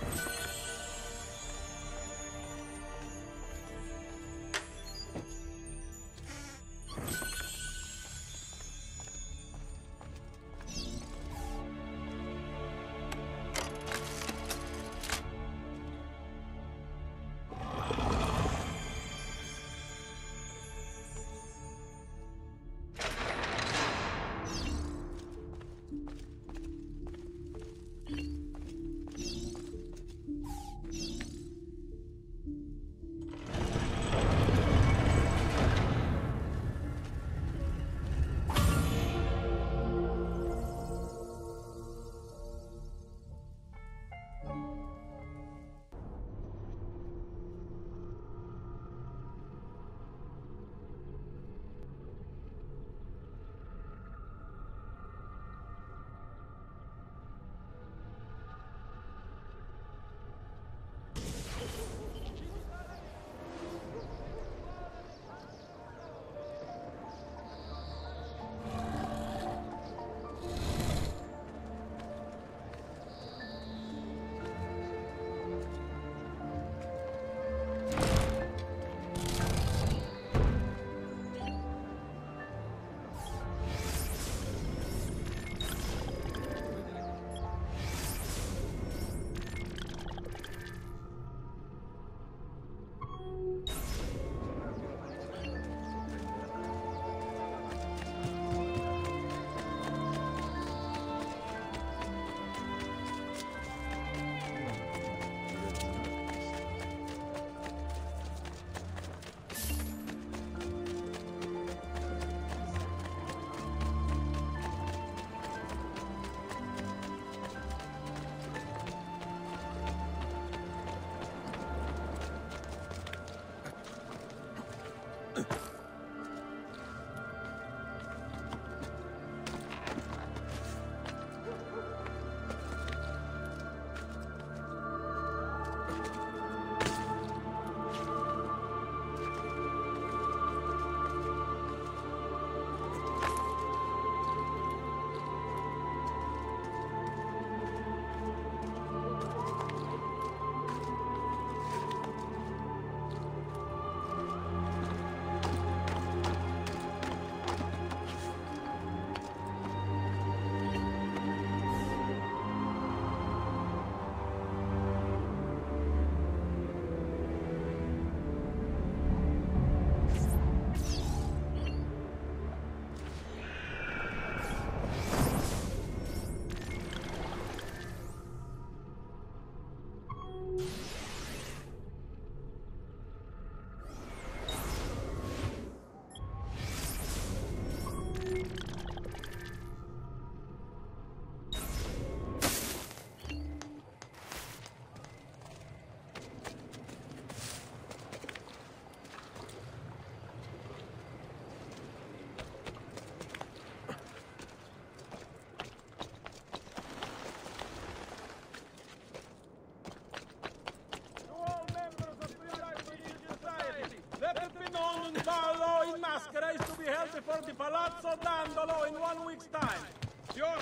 Maschera is to be held before the Palazzo Dandolo in 1 week's time. Sure.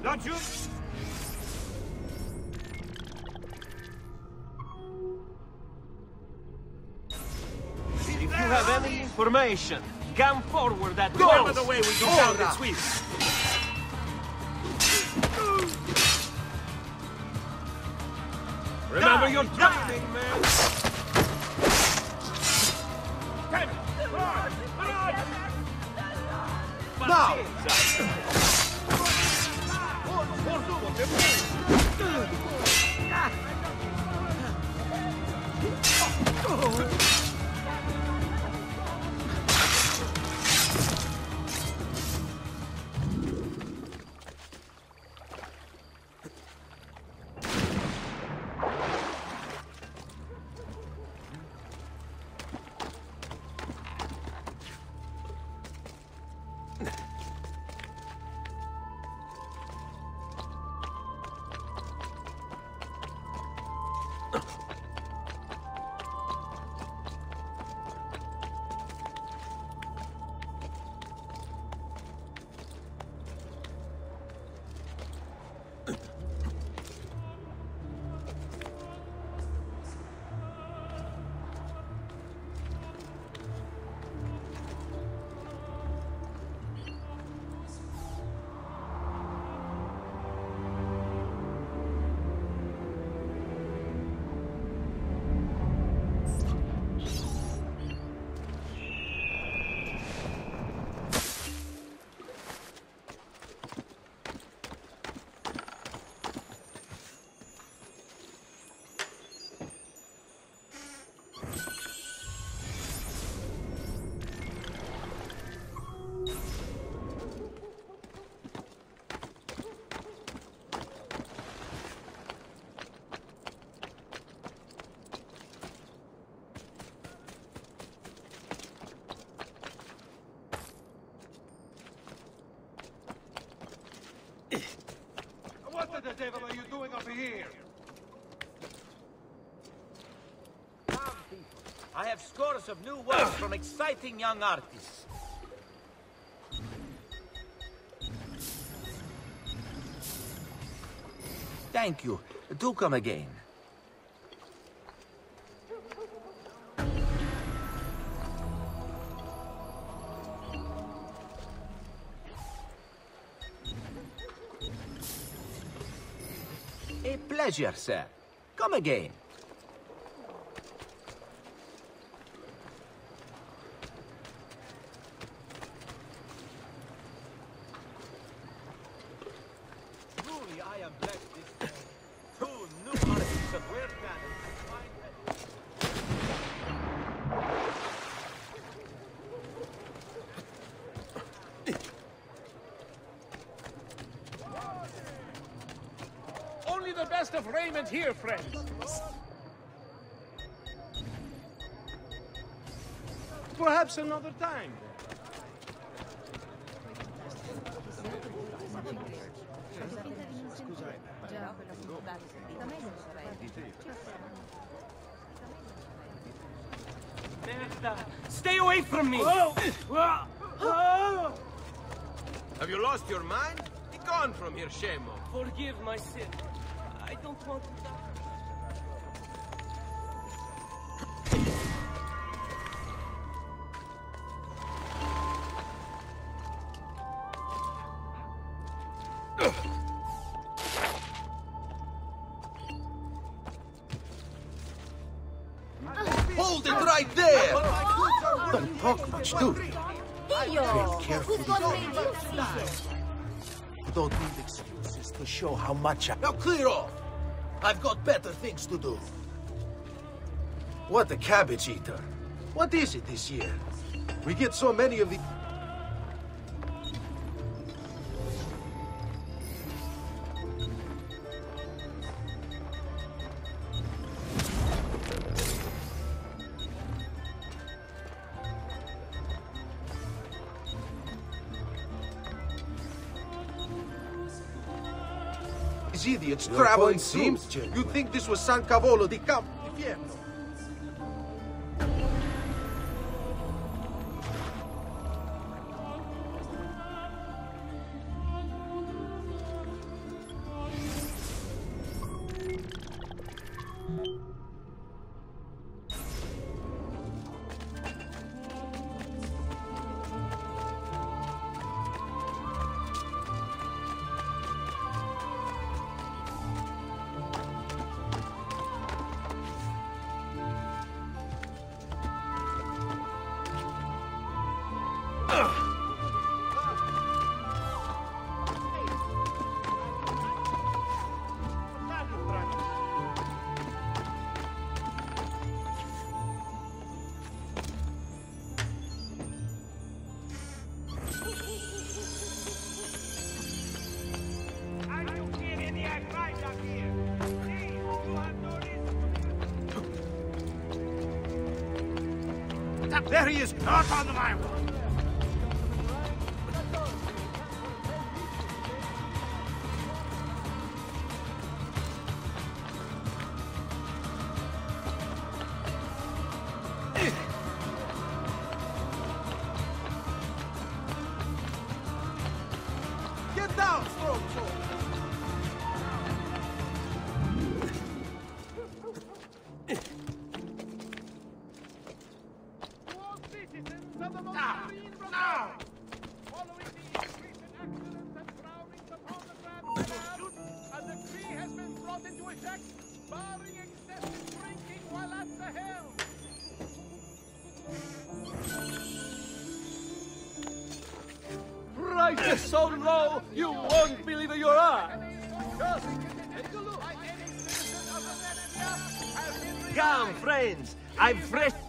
Got you! If you have any information, come forward at Remember once. the way we go down in Swiss. Remember your training, man! Now! What the devil are you doing over here? Come, people. I have scores of new works from exciting young artists. Thank you. Do come again. A pleasure, sir. Come again. Truly, I am blessed this day. Two new artists of rare talent. Only the best of raiment here, friends. Perhaps another time. Stay away from me! Have you lost your mind? Be gone from here, Shemo. Forgive my sin. I don't want to die. Hold it right there! Don't talk much, dude. Dio! carefully. Who's gonna make you see? Don't need excuses to show how much I... Now clear off! I've got better things to do. What a cabbage eater. What is it this year? We get so many of the... These idiots travel in teams. You think this was San Cavolo di Campo di Fierro? There he is, not on the line. Get down, Stormtroll! Now! Following the increase in accidents and drownings upon the Grand Canal, a decree has been brought into effect, barring excessive drinking while at the helm. Right so low, you won't believe your eyes. Come, friends, I've fresh